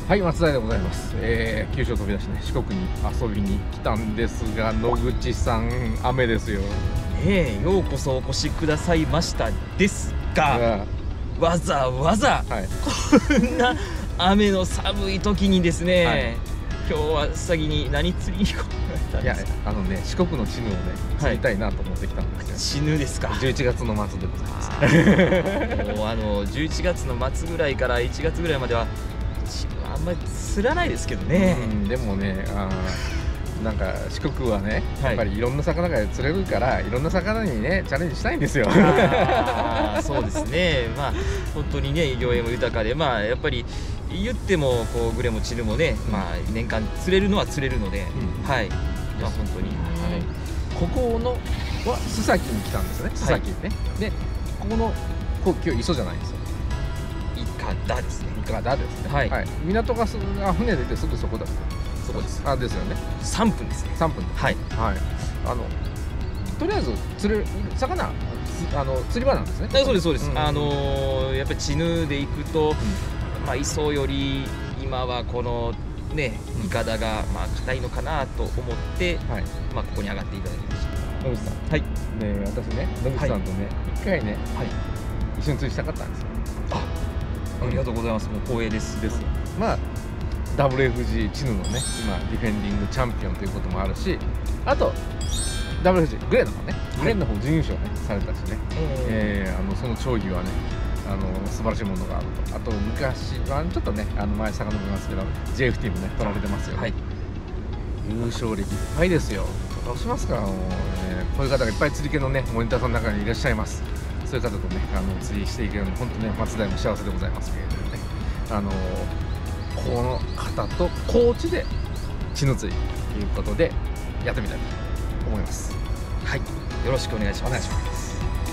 はい、松平でございます。九州を飛び出してね、四国に遊びに来たんですが、野口さん、雨ですよ。 ようこそお越しくださいましたですが、わざわざ、こんな雨の寒い時にですね、今日は先に何釣りに行こうか。 いや、四国のチヌをね、釣りたいなと思ってきたんですよ。 チヌですか。 11月の末でございます。 もう11月の末ぐらいから1月ぐらいまではチヌはあんまり釣らないですけどね。 でもね、なんか四国はね、やっぱりいろんな魚が釣れるから、いろんな魚にねチャレンジしたいんですよ。 そうですね。まあ本当にね、魚影も豊かで、まあやっぱり言ってもこうグレもチヌもね、まあ年間釣れるのは釣れるので、はい。まあ本当に。 ここのは須崎に来たんですよね。須崎ね。で、ここの今日磯じゃないんですよ。 イカダですね。 イカダですね。はい。港が船出てすぐそこだ。 そこです。 ですよね。 3分ですね。 3分。はい。はい。とりあえず釣れる魚釣り場なんですね。 そうですそうです。やっぱりチヌで行くと、まあ磯より今はこのねイカダがまあ硬いのかなと思って、まあここに上がっていただきました。 野口さん。はい。で私ね野口さんとね一回ね一緒に釣りしたかったんですよ。 ありがとうございます。もう光栄です。 まあ WFG チヌのね今ディフェンディングチャンピオンということもあるし、あと WFG グレーの方ね、グレーの方準優勝ねされたしね、その競技はね素晴らしいものがあると。あと昔はちょっとね前遡りますけど JFT もね取られてますよね。優勝歴いっぱいですよ。どうしますか。もうこういう方がいっぱい釣り系のねモニターさんの中にいらっしゃいます。そういう方とね釣りしていけるの本当ね松平も幸せでございますけれどもね、この方と高知でチヌ釣りということでやってみたいと思います。 はい、よろしくお願いします。お願いします。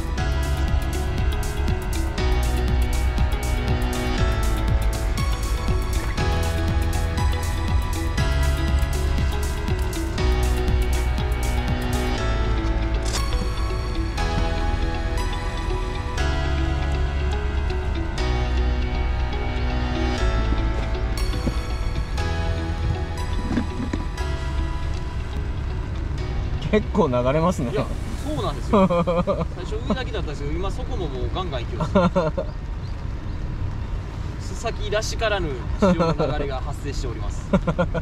結構流れますね。 いや、そうなんですよ。最初上だけだったんですけど、今そこももうガンガン行きます。須崎らしからぬ潮の流れが発生しております。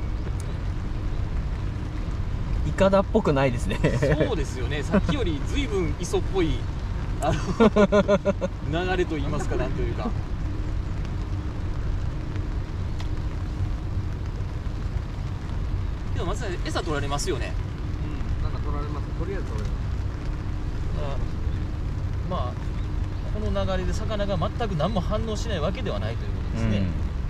イカダっぽくないですね。 そうですよね。さっきよりずいぶん磯っぽい流れと言いますか、なんというか。けどまず餌取られますよね。 取られます。とりあえず取られます。 まあこの流れで魚が全く何も反応しないわけではないということですね。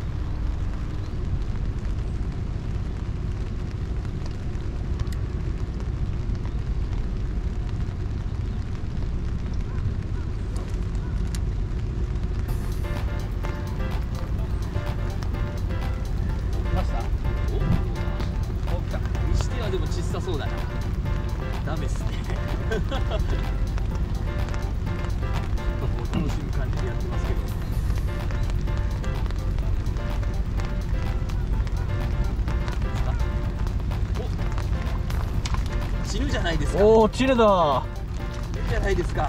来ました。お、来た。にしてはでも小さそうだな。ダメっすね。楽しむ感じでやってますけど。お、チヌじゃないですか。 おお、チヌだ。 チヌじゃないですか。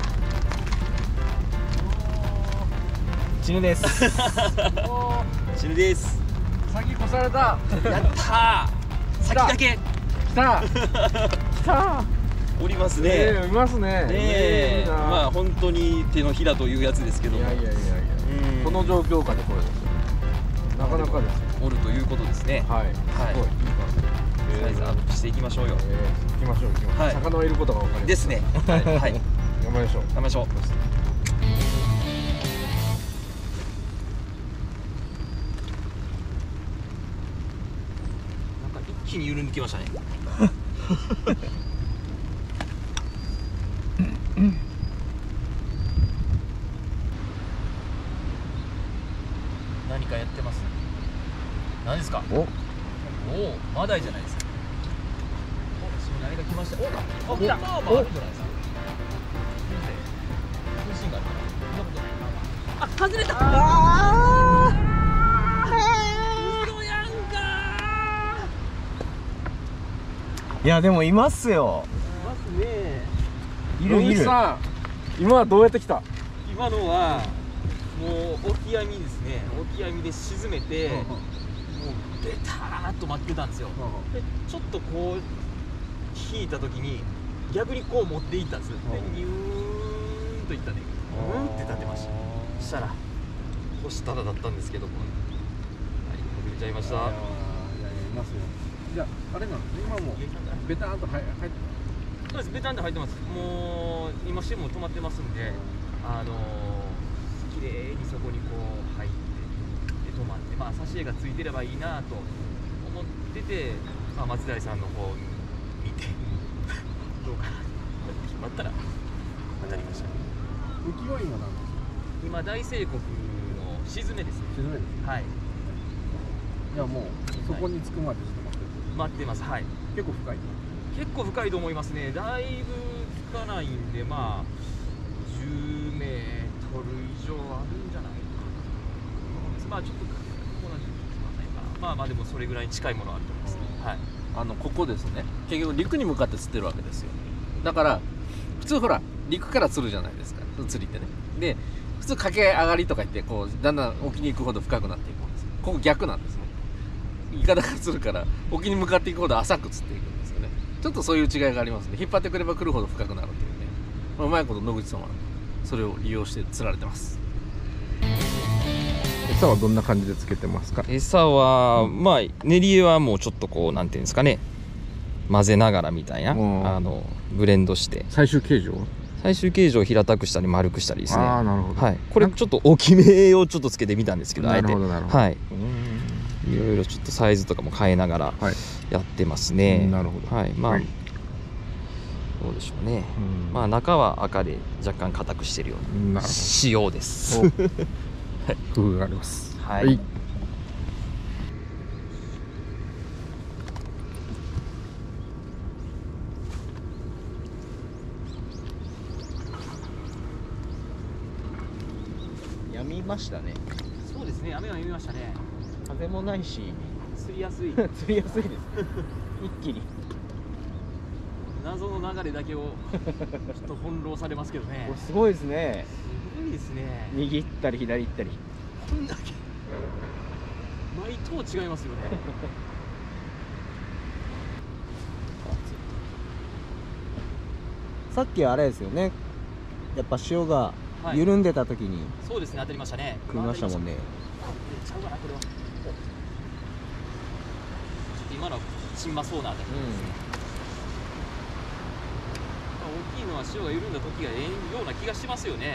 チヌです。 チヌです。 先越された。 やったー。先だけ。 来た。来た。 おりますね。 いますね。 まあ本当に手のひらというやつですけども。 この状況下でこれですよ。なかなかです。 おるということですね。 はい。すごいいい感じ。 サイズアップしていきましょうよ。 行きましょう行きましょう。魚をいることが分かります。 ですね。はい。頑張りましょう。 頑張りましょう。なんか一気に緩んできましたね。何かやってます。何ですか。おお、マダイじゃないですか。お、何か来ました。お、来た。まああるんじゃないですか。シーンがあるかな。そんなことない。あ、外れた。嘘やいやでもいますよ。 いますね。 いるいる。 さん、今はどうやって来た？ 今のはもうオキ網ですね。オキ網で沈めて、もうベターっと待ってたんですよ。でちょっとこう引いた時に逆にこう持っていったんです。でニューンといったね。うんって立てました。そしたら干したらだったんですけども、はい、隠れちゃいました。 いやいますよ。じゃああれなんですね。今もベターンと入ってます。 そうです、ベタンで入ってます。もう今シムも止まってますんで、綺麗にそこにこう入ってで止まって、まあ挿絵がついてればいいなと思ってて、まあ、松平さんの方見てどうかな決まったら当たりました。 浮きは今なんですか？ 今大西国の沈めですね。 沈めです。 はい。 いやもうそこに着くまでちょっと待ってます。はい。 結構深い。 結構深いと思いますね。だいぶつかないんで、まあ10メートル以上あるんじゃないかな。まあちょっとこうなんじゃないかな。まあまあでもそれぐらい近いものはあると思います。はい。 ここですね。結局陸に向かって釣ってるわけですよ。だから普通ほら陸から釣るじゃないですか。釣りってね。で普通駆け上がりとか言ってこうだんだん沖に行くほど深くなっていくんです。ここ逆なんですね。イカダから釣るから沖に向かっていくほど浅く釣っていくんですよね。ちょっとそういう違いがありますね。引っ張ってくれば来るほど深くなるというね。うまいこと野口さんはそれを利用して釣られてます。餌はどんな感じでつけてますか？ 餌は、まあ練りはもうちょっとこうなんていうんですかね、混ぜながらみたいな、ブレンドして。 最終形状を平たくしたり丸くしたりですね。 ああ、なるほど。 はい。これちょっと大きめをちょっとつけてみたんですけど、あえて。 なるほどなるほど。 はい。いろいろちょっとサイズとかも変えながらやってますね。 なるほど。 はい。まあ、どうでしょうね。まあ中は赤で若干硬くしてるような仕様です。 工夫があります。 はい。 やみましたね。 そうですね。雨はやみましたね。 風もないし釣りやすい。 釣りやすいです。一気に謎の流れだけをちょっと翻弄されますけどね。 これすごいですね。 すごいですね。 右行ったり左行ったり。 こんだけ毎頭違いますよね。 さっきあれですよね。やっぱ潮が緩んでた時に、 そうですね、当たりましたね。 食いましたもんね。 ちゃうかなこれは。ちょっと今のはしんまそうな当たりですね。大きいのは潮が緩んだ時がええような気がしますよね。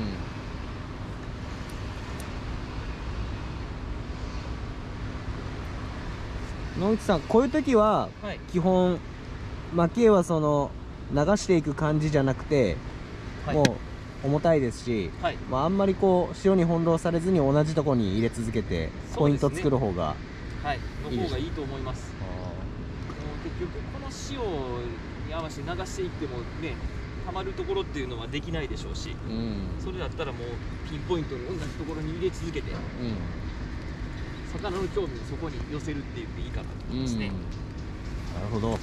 野口さん、こういう時は基本蒔絵はその流していく感じじゃなくて、もう重たいですし、まああんまりこう潮に翻弄されずに同じところに入れ続けてポイント作る方がいいです。の方がいいと思います。結局この潮に合わせて流していってもね、たまるところっていうのはできないでしょうし、それだったらもうピンポイントに同じところに入れ続けて、魚の興味をそこに寄せるって言っていいかなと思いますね。なるほど。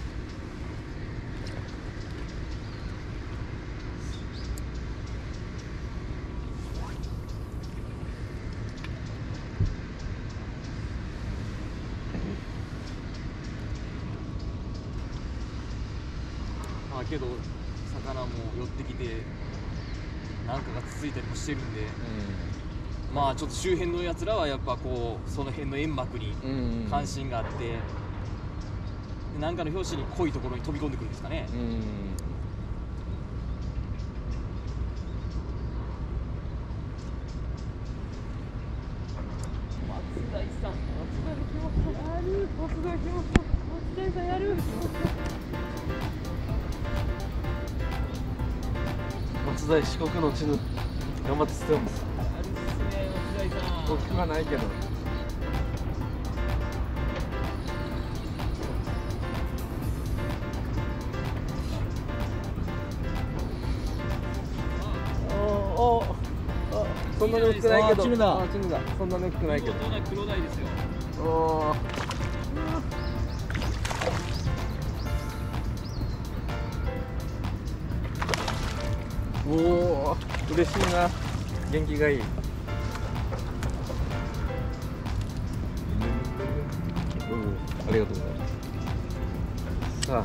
けど魚も寄ってきて何かがつついたりもしてるんで、まあちょっと周辺のやつらはやっぱこうその辺の煙幕に関心があって、何かの拍子に濃いところに飛び込んでくるんですかね。松平さん、松平さんやる。 松平四国の地ぬ頑張って釣ってます。大きくはないけど。そんなに大きくないけど。チヌだ。そんなに大きくないけど。 黒鯛ですよ。 おお嬉しいな、元気がいい。ありがとうございます。さあ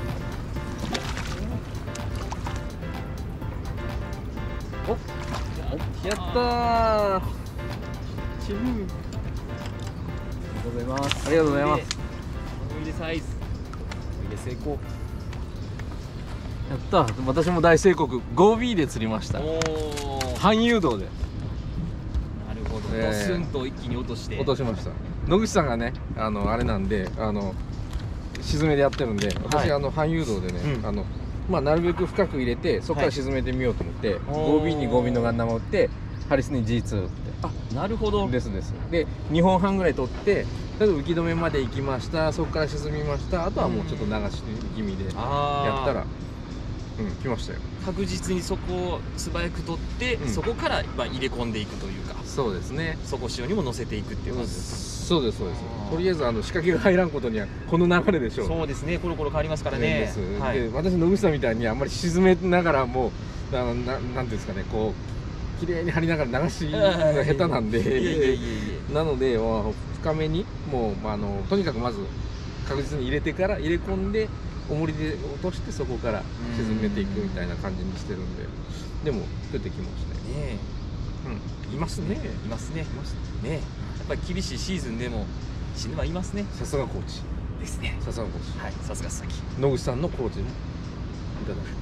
おやったー、チル。ありがとうございます。ありがとうございます。 思い出サイズ、 思い出成功。やった、私も大成功。 5B で釣りました。半誘導で。 なるほど、ドスンと一気に落として落としました。野口さんがね、あれなんで、沈めでやってるんで、私、半誘導でね、まあなるべく深く入れて、そこから沈めてみようと思って、5B に5B のガンナムを打って、ハリスに G2 打って。 あ、なるほど。 です。で、2本半ぐらい取って、とりあえず浮き止めまで行きました。そこから沈みました。あとはもうちょっと流し気味でやったら、来ましたよ。 確実にそこを素早く取って、そこから入れ込んでいくというか。 そうですね。 底潮にも乗せていくっていう感じです。 そうです。とりあえず仕掛けが入らんことにはこの流れでしょう。 そうですね。コロコロ変わりますからね。 で、私野口さんみたいにあんまり沈めながらもなんていうんですかね、こう綺麗に張りながら流しが下手なんで、なので深めにもうとにかくまず確実に入れてから入れ込んで。重りで落としてそこから沈めていくみたいな感じにしてるんで、でも出てきましたね。いますね。 いますね。やっぱり厳しいシーズンでも死ぬはいますね。 さすがコーチですね。 さすがコーチ。 はい、さすが佐々木。 野口さんのコーチもいただく。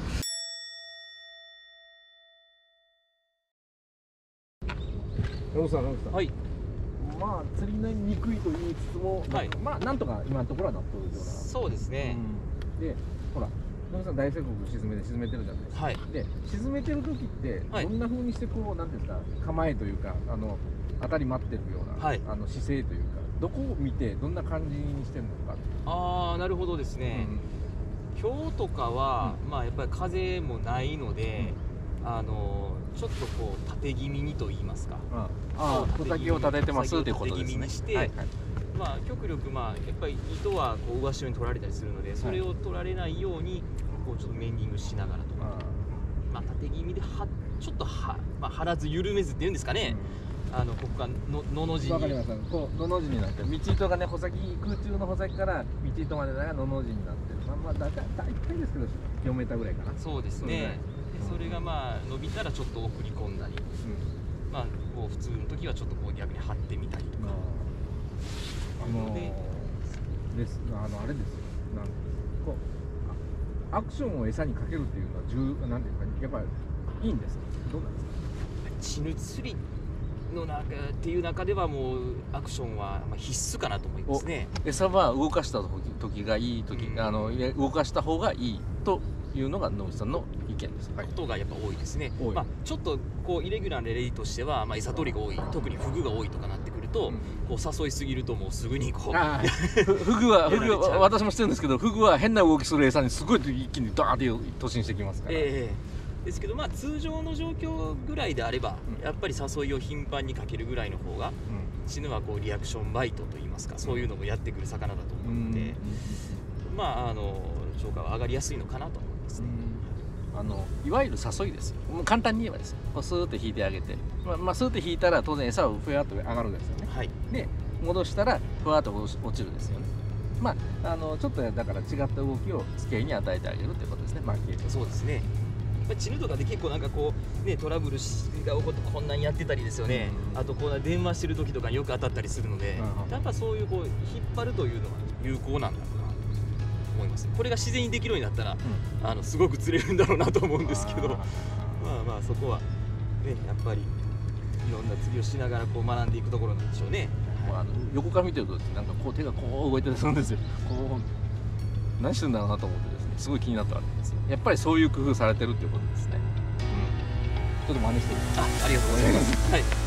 野口さん。はい。まあ釣りにくいと言いつつも、まあなんとか今のところは納得ですような。 そうですね。 で、ほら、野口さん大成功沈めてるじゃないですか。で、沈めてる時ってどんな風にしてこうなんていうんですか、構えというか当たり待ってるような姿勢というか、どこを見てどんな感じにしてるのか。 ああ、なるほどですね。今日とかはまあやっぱり風もないので。ちょっとこう縦気味にと言いますか、 小先を立ててますっていうことですね。 縦気味にして、まあ極力やっぱり糸はこう上潮に取られたりするので、それを取られないようにこうちょっとメンディングしながらとか、まあ縦気味でちょっと張らず緩めずっていうんですかね。ここがのの字に。わかります。 こうのの字になってる。道糸がね、空中の穂先から道糸までがのの字になってる。まあ大体ですけど4メーターぐらいかな。 そうですね。それがまあ伸びたらちょっと送り込んだり、まあこう普通の時はちょっとこう逆に張ってみたりとか。 あれですよ。こうアクションを餌にかけるっていうのはなんていうかやっぱりいいんですか。どうなんですか。 チヌ釣りの中っていう中ではもうアクションは必須かなと思いますね。 餌は動かした時がいい時、動かした方がいいというのが野口さんの意見です。 ことがやっぱ多いですね。まあちょっとこうイレギュラーな例としては、餌取りが多い、特にフグが多いとかなってくると、こう誘いすぎるともうすぐにこうフグは私もしてるんですけど、フグは変な動きする餌にすごい一気にドーンって突進してきますから。 ですけど通常の状況ぐらいであれば、やっぱり誘いを頻繁にかけるぐらいの方が、チヌはこうリアクションバイトといいますか、そういうのもやってくる魚だと思うので、まあ消化は上がりやすいのかなと思いますね。 いわゆる誘いですよ。簡単に言えばですよ。スーッと引いてあげて、スーッと引いたら当然餌はふわっと上がるんですよね。で戻したらふわっと落ちるですよね。ちょっとだから違った動きを付け合いに与えてあげるってことですね。 そうですね。チヌとかで結構なんかこうね、トラブルが起こってこんなにやってたりですよね。あとこう電話してる時とかによく当たったりするので、やっぱそういうこう引っ張るというのが有効なんだろうなと思います。これが自然にできるようになったら、すごく釣れるんだろうなと思うんですけど、まあそこはね、やっぱりいろんな釣りをしながらこう学んでいくところなんでしょうね。 横から見てるとなんかこう手がこう動いてるんですよ。こう何してるんだろうなと思ってですね、すごい気になったわけです。やっぱりそういう工夫されてるっていうことですね。ちょっと真似してみます。 ありがとうございます。はい。